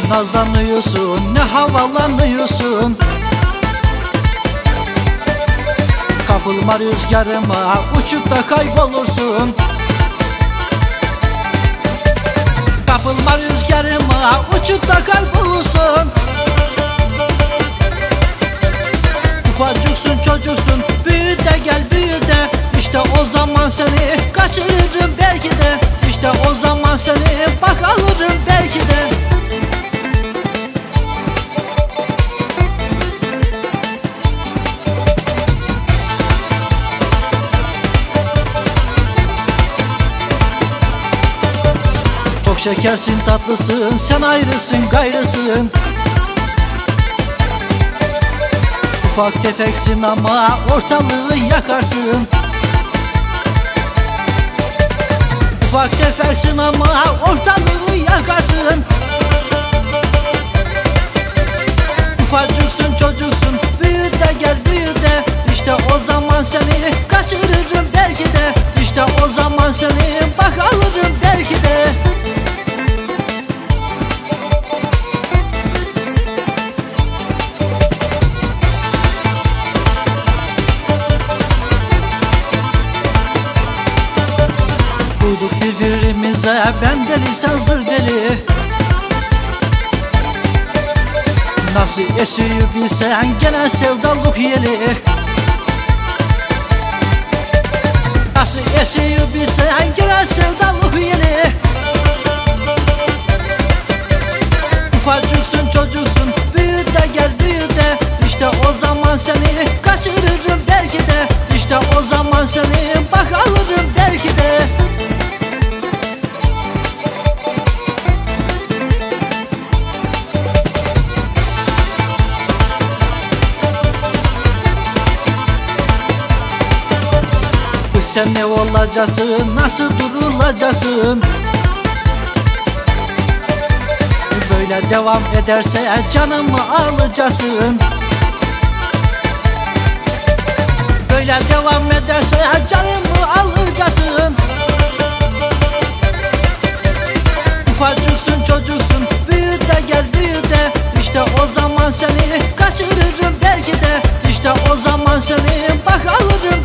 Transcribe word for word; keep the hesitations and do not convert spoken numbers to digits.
nazlanıyorsun, ne havalanıyorsun. Kapılma rüzgarıma, uçup da kaybolursun. Kapılma rüzgarıma, uçup da kaybolursun. Ufacıksın, çocuksun, büyü de gel büyü de. İşte o zaman seni kaçırırım belki de. İşte o zaman seni bak alırım belki de. Çok şekersin, tatlısın, sen ayrısın, gayrısın. Ufak tefeksin ama ortalığı yakarsın. Ufak tefeksin ama ortalığı yakarsın. Ufacıksın, çocuksun, büyü de gel büyü de. İşte o zaman seni kaçırırım belki de. İşte o zaman seni bak alırım belki de. Vurduk birbirimize, ben deli sen zır deli. Nasıl esiyor bilsen gene sevdalık yeli. Nasıl esiyor bilsen gene sevdalık yeli. Ufacıksın, çocuksun, büyü de gel büyü de. İşte o zaman seni kaçırırım belki de. İşte o zaman seni bak alırım belki de. Sen ne olacaksın, nasıl durulacaksın? Böyle devam ederse canımı alacaksın. Böyle devam ederse canımı alacaksın. Ufacıksın, çocuksun, büyü de gel büyü de. İşte o zaman seni kaçırırım belki de. İşte o zaman seni bak alırım